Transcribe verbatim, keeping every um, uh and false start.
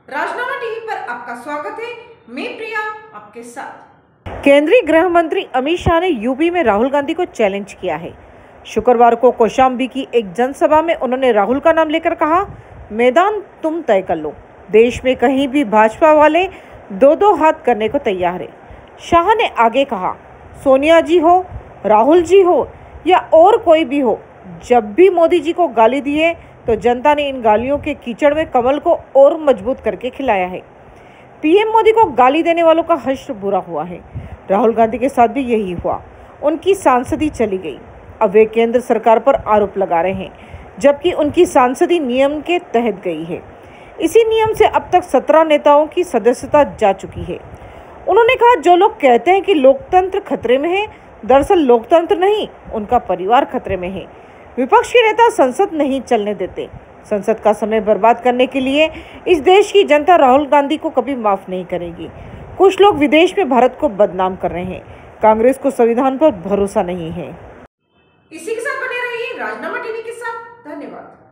राजनामा TV पर आपका स्वागत है। मैं प्रिया आपके साथ। केंद्रीय गृह मंत्री अमित शाह ने यूपी में राहुल गांधी को चैलेंज किया है। शुक्रवार को कौशाम्बी की एक जनसभा में उन्होंने राहुल का नाम लेकर कहा, मैदान तुम तय कर लो। देश में कहीं भी भाजपा वाले दो दो हाथ करने को तैयार है। शाह ने आगे कहा, सोनिया जी हो, राहुल जी हो या और कोई भी हो, जब भी मोदी जी को गाली दिए तो जनता ने इन गालियों के कीचड़ में कमल को और मजबूत करके खिलाया है। पीएम मोदी को गाली देने वालों का हश्र बुरा हुआ है। राहुल गांधी के साथ भी यही हुआ। उनकी सांसदी चली गई। अब वे केंद्र सरकार पर आरोप लगा रहे हैं, जबकि उनकी सांसदी नियम के तहत गई है। इसी नियम से अब तक सत्रह नेताओं की सदस्यता जा चुकी है। उन्होंने कहा, जो लोग कहते हैं कि लोकतंत्र खतरे में है, दरअसल लोकतंत्र नहीं, उनका परिवार खतरे में है। विपक्ष के नेता संसद नहीं चलने देते। संसद का समय बर्बाद करने के लिए इस देश की जनता राहुल गांधी को कभी माफ नहीं करेगी। कुछ लोग विदेश में भारत को बदनाम कर रहे हैं। कांग्रेस को संविधान पर भरोसा नहीं है। इसी के साथ बने रहिए राजनामा टीवी के साथ। धन्यवाद।